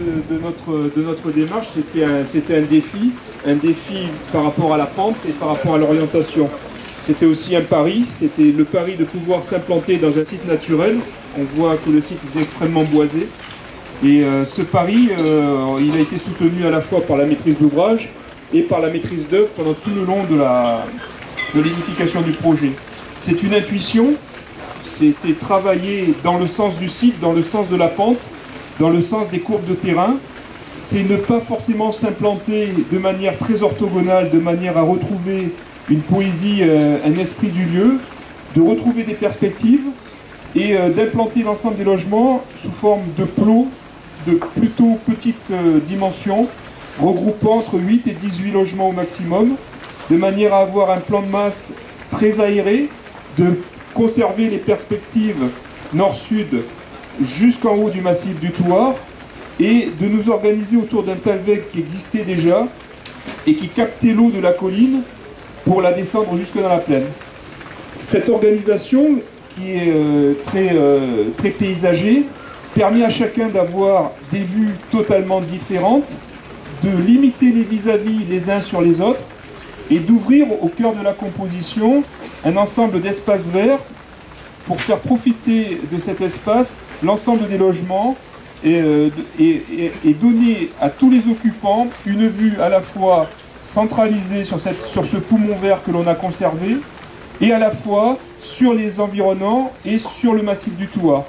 de notre démarche, c'était un défi par rapport à la pente et par rapport à l'orientation. C'était aussi un pari, c'était le pari de pouvoir s'implanter dans un site naturel. On voit que le site est extrêmement boisé. Et ce pari, il a été soutenu à la fois par la maîtrise d'ouvrage et par la maîtrise d'œuvre pendant tout le long de l'édification du projet. C'est une intuition, c'était travailler dans le sens du site, dans le sens de la pente, dans le sens des courbes de terrain. C'est ne pas forcément s'implanter de manière très orthogonale, de manière à retrouver une poésie, un esprit du lieu, de retrouver des perspectives et d'implanter l'ensemble des logements sous forme de plots de plutôt petite dimension, regroupant entre 8 et 18 logements au maximum, de manière à avoir un plan de masse très aéré, de conserver les perspectives nord-sud jusqu'en haut du massif du Thouars, et de nous organiser autour d'un talweg qui existait déjà et qui captait l'eau de la colline pour la descendre jusque dans la plaine. Cette organisation, qui est très paysagée, permet à chacun d'avoir des vues totalement différentes, de limiter les vis-à-vis les uns sur les autres et d'ouvrir au cœur de la composition un ensemble d'espaces verts pour faire profiter de cet espace l'ensemble des logements et donner à tous les occupants une vue à la fois centralisée sur ce poumon vert que l'on a conservé et à la fois sur les environnants et sur le massif du Thouars.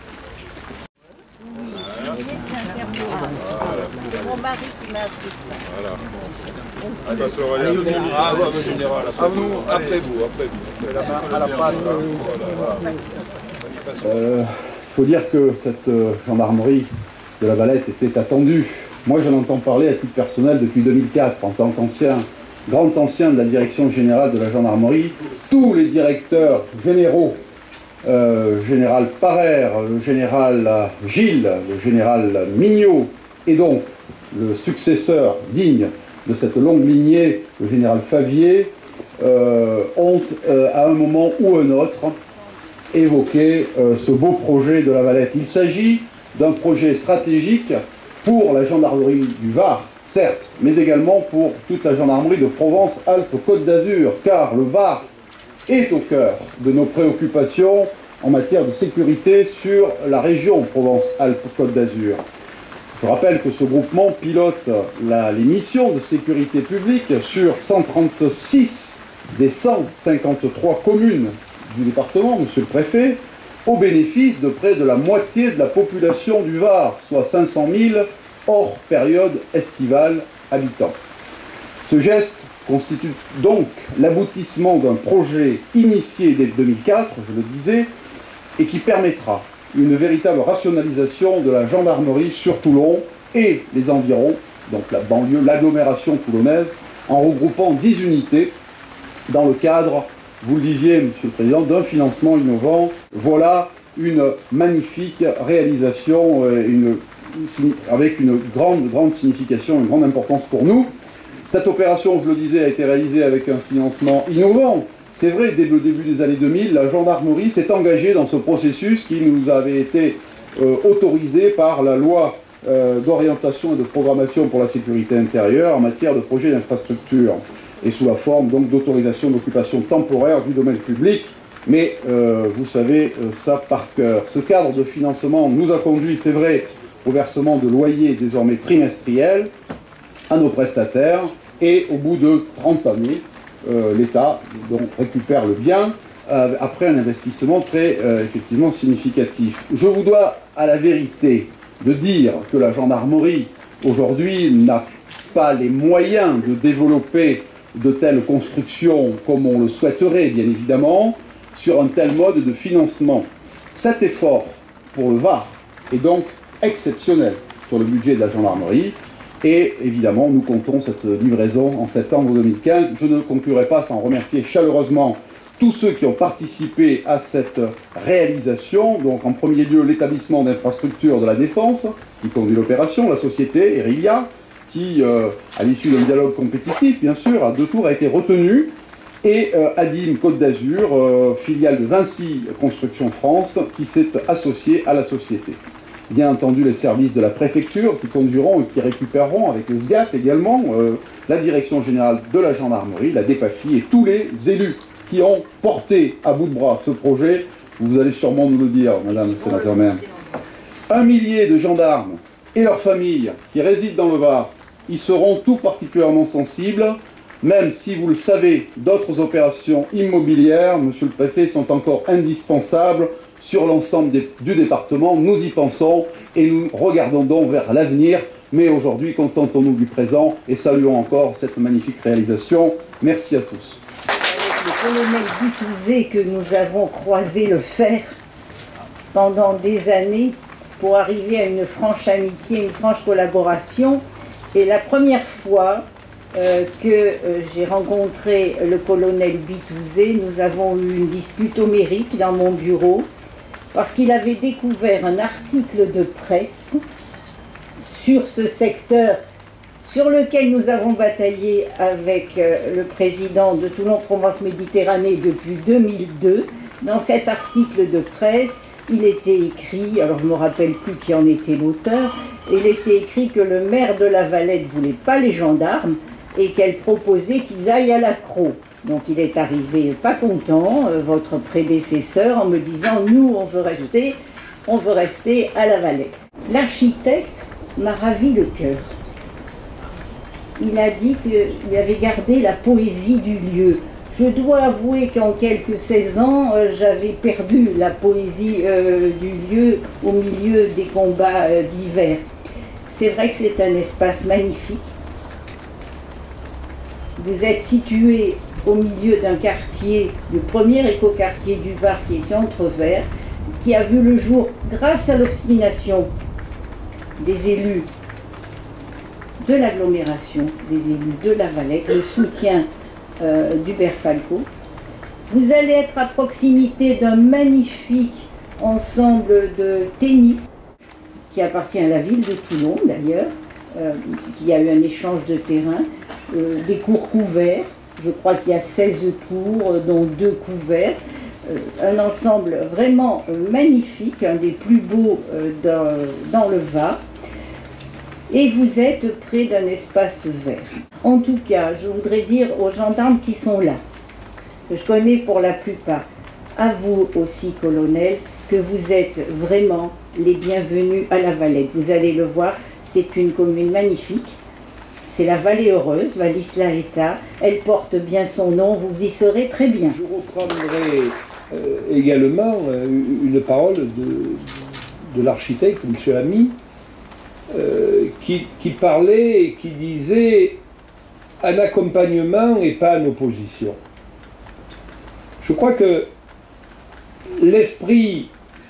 C'est mon mari qui m'a appris ça. Voilà. Ah, parce que général. Après vous. La main à la pâte. Il faut dire que cette gendarmerie de la Valette était attendue. Moi, j'en entends parler à titre personnel depuis 2004, en tant grand ancien de la direction générale de la gendarmerie. Tous les directeurs généraux, général Parère, le général Gilles, le général Mignot, et donc le successeur digne de cette longue lignée, le général Favier, ont à un moment ou un autre évoqué ce beau projet de la Valette. Il s'agit d'un projet stratégique pour la gendarmerie du Var, certes, mais également pour toute la gendarmerie de Provence-Alpes-Côte d'Azur, car le Var est au cœur de nos préoccupations en matière de sécurité sur la région Provence-Alpes-Côte d'Azur. Je rappelle que ce groupement pilote les missions de sécurité publique sur 136 des 153 communes du département, monsieur le préfet, au bénéfice de près de la moitié de la population du Var, soit 500 000 hors période estivale habitants. Ce geste constitue donc l'aboutissement d'un projet initié dès 2004, je le disais, et qui permettra une véritable rationalisation de la gendarmerie sur Toulon et les environs, donc la banlieue, l'agglomération toulonnaise, en regroupant 10 unités dans le cadre, vous le disiez, monsieur le Président, d'un financement innovant. Voilà une magnifique réalisation avec une grande signification, une grande importance pour nous. Cette opération, je le disais, a été réalisée avec un financement innovant. C'est vrai, dès le début des années 2000, la gendarmerie s'est engagée dans ce processus qui nous avait été autorisé par la loi d'orientation et de programmation pour la sécurité intérieure en matière de projets d'infrastructure et sous la forme donc d'autorisation d'occupation temporaire du domaine public. Mais vous savez ça par cœur. Ce cadre de financement nous a conduit, c'est vrai, au versement de loyers désormais trimestriels à nos prestataires et au bout de 30 années, l'État récupère le bien après un investissement très effectivement significatif. Je vous dois à la vérité de dire que la gendarmerie aujourd'hui n'a pas les moyens de développer de telles constructions comme on le souhaiterait bien évidemment sur un tel mode de financement. Cet effort pour le Var est donc exceptionnel sur le budget de la gendarmerie. Et évidemment, nous comptons cette livraison en septembre 2015. Je ne conclurai pas sans remercier chaleureusement tous ceux qui ont participé à cette réalisation. Donc en premier lieu, l'établissement d'infrastructures de la Défense, qui conduit l'opération, la société Erilia, qui, à l'issue d'un dialogue compétitif, bien sûr, à 2 tours, a été retenu, et Adim Côte d'Azur, filiale de Vinci Construction France, qui s'est associée à la société. bien entendu les services de la préfecture qui conduiront et qui récupéreront avec le SGAP également la direction générale de la gendarmerie, la DEPAFI et tous les élus qui ont porté à bout de bras ce projet. Vous allez sûrement nous le dire, madame le sénateur maire. 1 millier de gendarmes et leurs familles qui résident dans le Var y seront tout particulièrement sensibles, même si, vous le savez, d'autres opérations immobilières, monsieur le préfet, sont encore indispensables sur l'ensemble du département. Nous y pensons et nous regardons donc vers l'avenir, mais aujourd'hui, contentons-nous du présent et saluons encore cette magnifique réalisation. Merci à tous. Avec le colonel Bitouzé que nous avons croisé le fer pendant des années pour arriver à une franche amitié, une franche collaboration. Et la première fois que j'ai rencontré le colonel Bitouzé, nous avons eu une dispute homérique dans mon bureau parce qu'il avait découvert un article de presse sur ce secteur sur lequel nous avons bataillé avec le président de Toulon-Provence-Méditerranée depuis 2002. Dans cet article de presse, il était écrit, alors je ne me rappelle plus qui en était l'auteur, il était écrit que le maire de La Valette ne voulait pas les gendarmes et qu'elle proposait qu'ils aillent à l'accro. Donc il est arrivé pas content, votre prédécesseur, en me disant « nous, on veut rester à La Valette ». L'architecte m'a ravi le cœur. Il a dit qu'il avait gardé la poésie du lieu. Je dois avouer qu'en quelques 16 ans, j'avais perdu la poésie du lieu au milieu des combats d'hiver. C'est vrai que c'est un espace magnifique. Vous êtes situé au milieu d'un quartier, le premier écoquartier du Var qui était Entrevert, qui a vu le jour grâce à l'obstination des élus de l'agglomération, des élus de La Valette, le soutien d'Hubert Falco. Vous allez être à proximité d'un magnifique ensemble de tennis qui appartient à la ville de Toulon d'ailleurs, puisqu'il y a eu un échange de terrain, des cours couverts, je crois qu'il y a 16 cours, dont 2 couverts, un ensemble vraiment magnifique, un des plus beaux dans le Var. Et vous êtes près d'un espace vert. En tout cas, je voudrais dire aux gendarmes qui sont là, que je connais pour la plupart, à vous aussi, colonel, que vous êtes vraiment les bienvenus à La Valette. Vous allez le voir, c'est une commune magnifique. C'est la Vallée Heureuse, Vallis-la-Eta. Elle porte bien son nom, vous y serez très bien. Je reprendrai également une parole de l'architecte, M. Ami, qui parlait et qui disait un accompagnement et pas une opposition. Je crois que l'esprit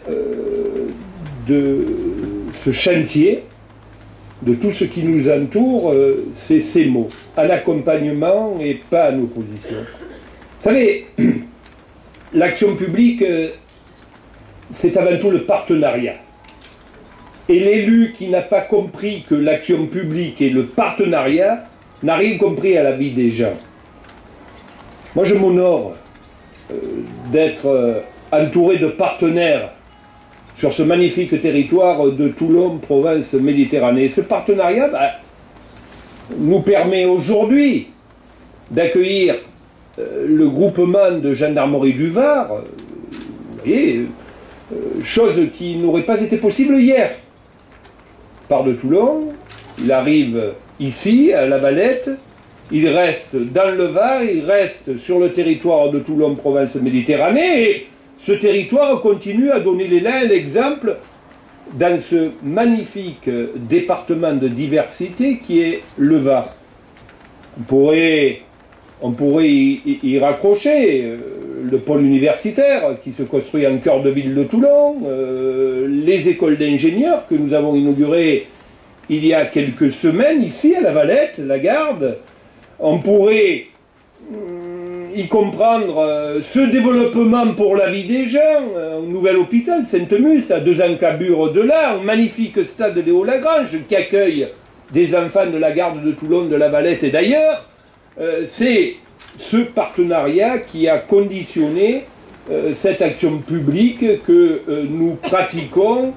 de ce chantier, de tout ce qui nous entoure, c'est ces mots. Un accompagnement et pas une opposition. Vous savez, l'action publique, c'est avant tout le partenariat. Et l'élu qui n'a pas compris que l'action publique et le partenariat n'a rien compris à la vie des gens. Moi, je m'honore d'être entouré de partenaires sur ce magnifique territoire de Toulon, Provence, Méditerranée. Ce partenariat nous permet aujourd'hui d'accueillir le groupement de gendarmerie du Var, vous voyez, chose qui n'aurait pas été possible hier. Part de Toulon, il arrive ici, à La Valette, il reste dans le Var, il reste sur le territoire de Toulon, Provence, Méditerranée, et ce territoire continue à donner l'élan, l'exemple dans ce magnifique département de diversité qui est le Var. On pourrait y raccrocher le pôle universitaire qui se construit en cœur de ville de Toulon, les écoles d'ingénieurs que nous avons inaugurées il y a quelques semaines ici à La Valette, la Garde. On pourrait y comprendre ce développement pour la vie des gens, un nouvel hôpital Sainte-Musse à 2 encablures de là, un magnifique stade Léo-Lagrange qui accueille des enfants de la Garde de Toulon, de La Valette et d'ailleurs. C'est ce partenariat qui a conditionné cette action publique que nous pratiquons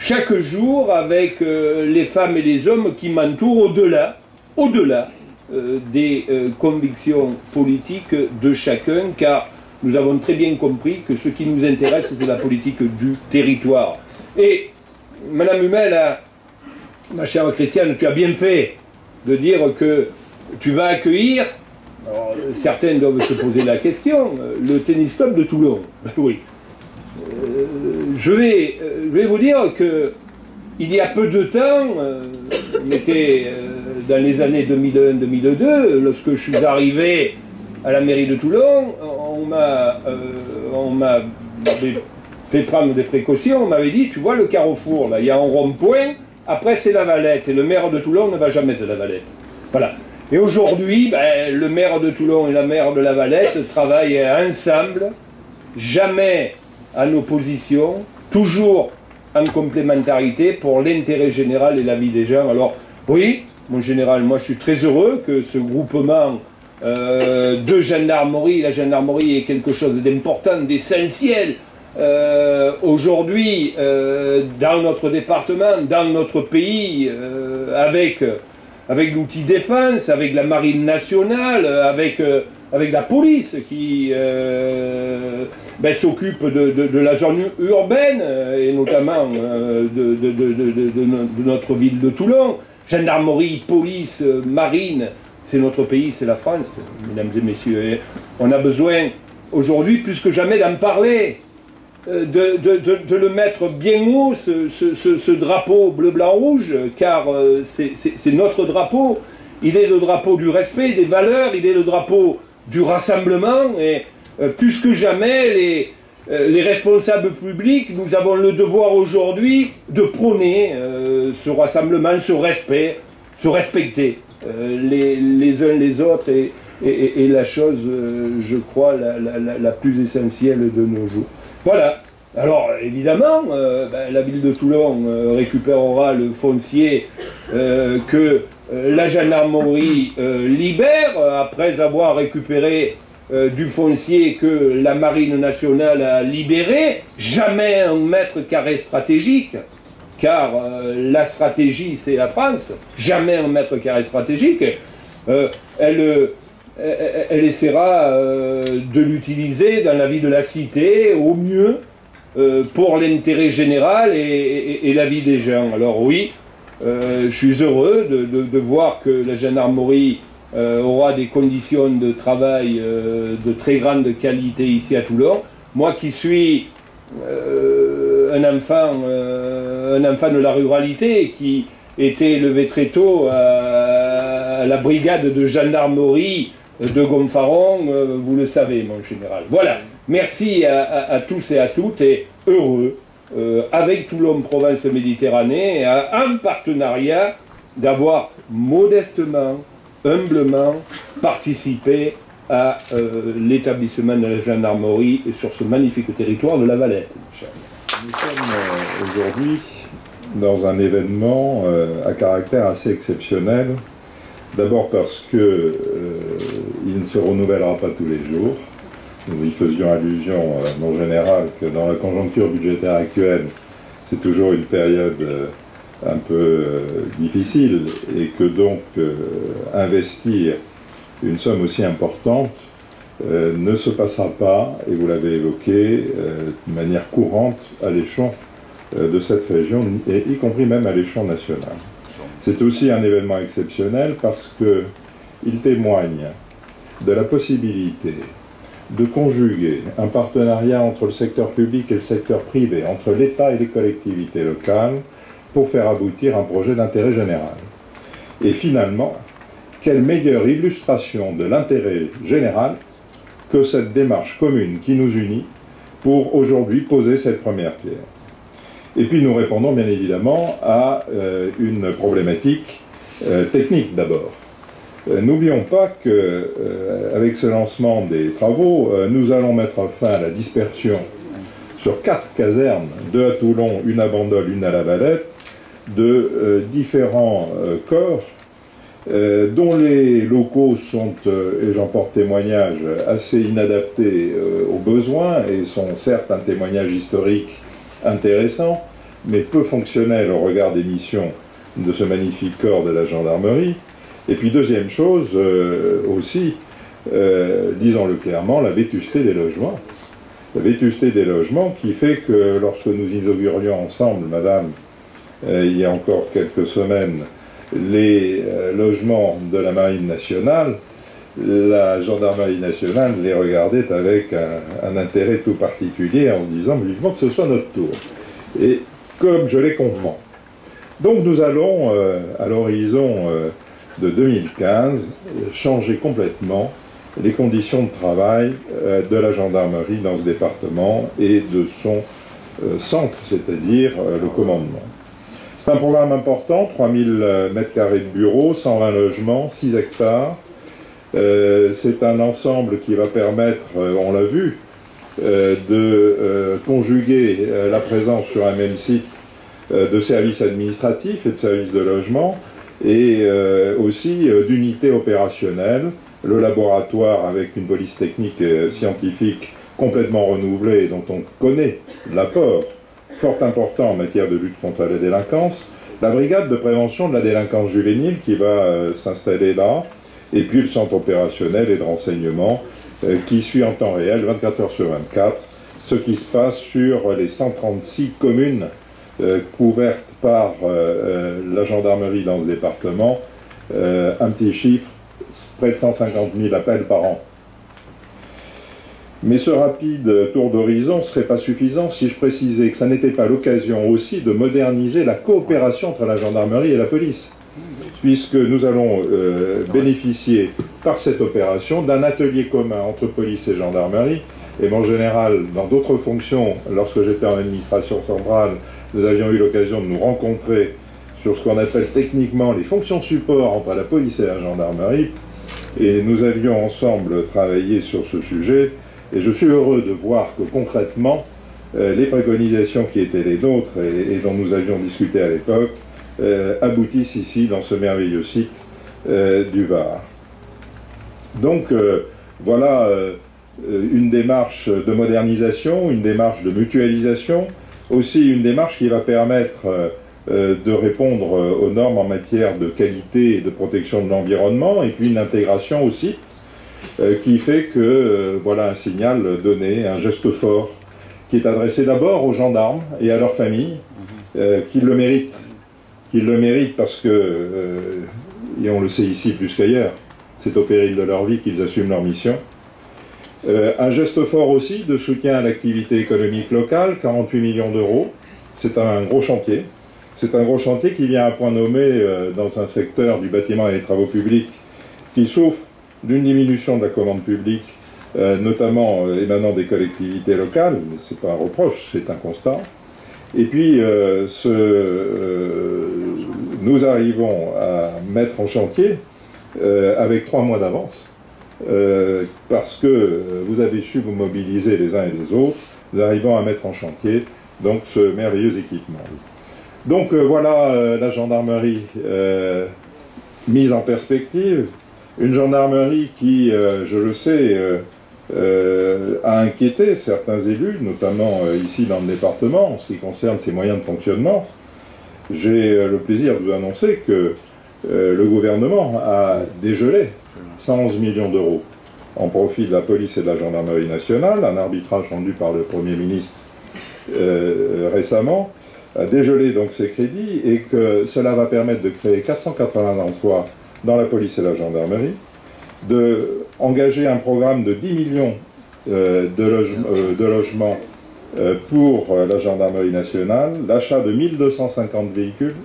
chaque jour avec les femmes et les hommes qui m'entourent au-delà des convictions politiques de chacun, car nous avons très bien compris que ce qui nous intéresse, c'est la politique du territoire. Et, Madame Hummel, ma chère Christiane, tu as bien fait de dire que tu vas accueillir, alors, certains doivent se poser la question, le tennis club de Toulon. Oui. Je vais vous dire que il y a peu de temps, on était dans les années 2001-2002, lorsque je suis arrivé à la mairie de Toulon, on m'a fait prendre des précautions, on m'avait dit, tu vois le carrefour, là, il y a un rond-point, après c'est la Valette, et le maire de Toulon ne va jamais à la Valette. Voilà. Et aujourd'hui, ben, le maire de Toulon et la maire de la Valette travaillent ensemble, jamais en opposition, toujours en complémentarité pour l'intérêt général et la vie des gens. Alors, oui, mon général, moi je suis très heureux que ce groupement de gendarmerie, la gendarmerie est quelque chose d'important, d'essentiel aujourd'hui dans notre département, dans notre pays, avec l'outil défense, avec la marine nationale, avec la police qui s'occupe de la zone urbaine et notamment de notre ville de Toulon. Gendarmerie, police, marine, c'est notre pays, c'est la France, mesdames et messieurs. Et on a besoin aujourd'hui plus que jamais d'en parler, de le mettre bien haut, ce drapeau bleu, blanc, rouge, car c'est notre drapeau. Il est le drapeau du respect, des valeurs, il est le drapeau du rassemblement, et plus que jamais, les responsables publics, nous avons le devoir aujourd'hui de prôner ce rassemblement, ce respect, se respecter les uns les autres, et la chose, je crois, la plus essentielle de nos jours. Voilà. Alors, évidemment, la ville de Toulon récupérera le foncier que la gendarmerie libère, après avoir récupéré du foncier que la marine nationale a libéré. Jamais un mètre carré stratégique, car la stratégie c'est la France, jamais un mètre carré stratégique. Elle essaiera de l'utiliser dans la vie de la cité au mieux pour l'intérêt général et la vie des gens. Alors oui, je suis heureux de voir que la gendarmerie aura des conditions de travail de très grande qualité ici à Toulon. Moi qui suis un enfant de la ruralité, qui était élevé très tôt à la brigade de gendarmerie de Gonfaron, vous le savez, mon général. Voilà, merci à tous et à toutes, et heureux, avec Toulon Provence Méditerranée, en partenariat, d'avoir modestement, humblement participé à l'établissement de la gendarmerie et sur ce magnifique territoire de la Valette. Nous sommes aujourd'hui dans un événement à caractère assez exceptionnel. D'abord parce qu'il ne se renouvellera pas tous les jours. Nous y faisions allusion, mon général, que dans la conjoncture budgétaire actuelle, c'est toujours une période un peu difficile, et que donc investir une somme aussi importante ne se passera pas, et vous l'avez évoqué, de manière courante à l'échelon de cette région, et y compris même à l'échelon national. C'est aussi un événement exceptionnel parce qu'il témoigne de la possibilité de conjuguer un partenariat entre le secteur public et le secteur privé, entre l'État et les collectivités locales, pour faire aboutir un projet d'intérêt général. Et finalement, quelle meilleure illustration de l'intérêt général que cette démarche commune qui nous unit pour aujourd'hui poser cette première pierre. Et puis nous répondons bien évidemment à une problématique technique d'abord. N'oublions pas qu'avec ce lancement des travaux, nous allons mettre fin à la dispersion sur 4 casernes, 2 à Toulon, une à Bandol, une à la Valette, de différents corps dont les locaux sont, et j'en porte témoignage, assez inadaptés aux besoins, et sont certes un témoignage historique intéressant, mais peu fonctionnel au regard des missions de ce magnifique corps de la gendarmerie. Et puis deuxième chose aussi, disons-le clairement, la vétusté des logements. La vétusté des logements qui fait que lorsque nous inaugurions ensemble, madame, il y a encore quelques semaines, les logements de la Marine nationale, la gendarmerie nationale les regardait avec un intérêt tout particulier en disant vivement que ce soit notre tour. Et comme je les comprends. Donc nous allons, à l'horizon de 2015, changer complètement les conditions de travail de la gendarmerie dans ce département et de son centre, c'est-à-dire le commandement. C'est un programme important, 3000 m² de bureaux, 120 logements, 6 hectares. C'est un ensemble qui va permettre, on l'a vu, de conjuguer la présence sur un même site de services administratifs et de services de logement, et aussi d'unités opérationnelles, le laboratoire avec une police technique et scientifique complètement renouvelée, dont on connaît l'apport fort important en matière de lutte contre la délinquance, la brigade de prévention de la délinquance juvénile qui va s'installer là, et puis le centre opérationnel et de renseignement qui suit en temps réel, 24 heures sur 24, ce qui se passe sur les 136 communes couvertes par la gendarmerie dans ce département, un petit chiffre, près de 150 000 appels par an. Mais ce rapide tour d'horizon ne serait pas suffisant si je précisais que ça n'était pas l'occasion aussi de moderniser la coopération entre la gendarmerie et la police, puisque nous allons bénéficier par cette opération d'un atelier commun entre police et gendarmerie. Et en général, dans d'autres fonctions, lorsque j'étais en administration centrale, nous avions eu l'occasion de nous rencontrer sur ce qu'on appelle techniquement les fonctions support entre la police et la gendarmerie, et nous avions ensemble travaillé sur ce sujet, et je suis heureux de voir que concrètement, les préconisations qui étaient les nôtres et dont nous avions discuté à l'époque, aboutissent ici dans ce merveilleux site du Var. Donc voilà une démarche de modernisation, une démarche de mutualisation, aussi une démarche qui va permettre de répondre aux normes en matière de qualité et de protection de l'environnement, et puis une intégration aussi qui fait que voilà un signal donné, un geste fort qui est adressé d'abord aux gendarmes et à leurs familles qui le méritent. Qu'ils le méritent parce que, et on le sait ici plus qu'ailleurs, c'est au péril de leur vie qu'ils assument leur mission. Un geste fort aussi de soutien à l'activité économique locale, 48 millions d'euros. C'est un gros chantier. C'est un gros chantier qui vient à point nommé dans un secteur du bâtiment et des travaux publics qui souffre d'une diminution de la commande publique, notamment émanant des collectivités locales. Ce n'est pas un reproche, c'est un constat. Et puis, nous arrivons à mettre en chantier avec 3 mois d'avance, parce que vous avez su vous mobiliser les uns et les autres, nous arrivons à mettre en chantier donc ce merveilleux équipement. Donc voilà la gendarmerie mise en perspective, une gendarmerie qui, je le sais, a inquiété certains élus, notamment ici dans le département, en ce qui concerne ses moyens de fonctionnement. J'ai le plaisir de vous annoncer que le gouvernement a dégelé 111 millions d'euros en profit de la police et de la gendarmerie nationale, un arbitrage rendu par le Premier ministre récemment, a dégelé donc ces crédits, et que cela va permettre de créer 480 emplois dans la police et la gendarmerie, d'engager un programme de 10 millions de logements pour la gendarmerie nationale, l'achat de 1250 véhicules,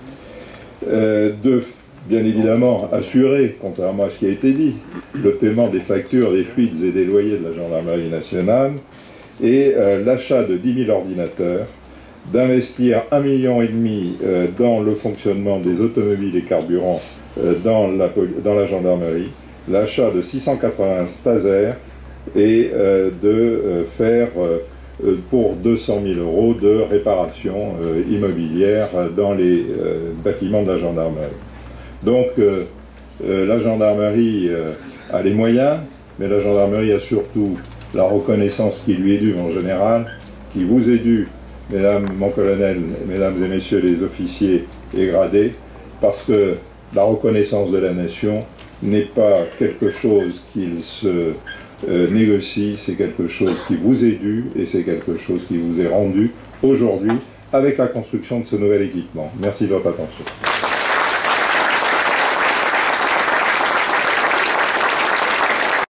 de bien évidemment assurer, contrairement à ce qui a été dit, le paiement des factures, des fuites et des loyers de la gendarmerie nationale, et l'achat de 10 000 ordinateurs, d'investir 1,5 million dans le fonctionnement des automobiles et carburants dans la gendarmerie, l'achat de 680 tasers, et de faire pour 200 000 euros de réparation immobilière dans les bâtiments de la gendarmerie. Donc la gendarmerie a les moyens, mais la gendarmerie a surtout la reconnaissance qui lui est due en général, qui vous est due mesdames, mon colonel, mesdames et messieurs les officiers et gradés, parce que la reconnaissance de la nation n'est pas quelque chose qu'il se négocie, c'est quelque chose qui vous est dû et c'est quelque chose qui vous est rendu aujourd'hui avec la construction de ce nouvel équipement. Merci de votre attention.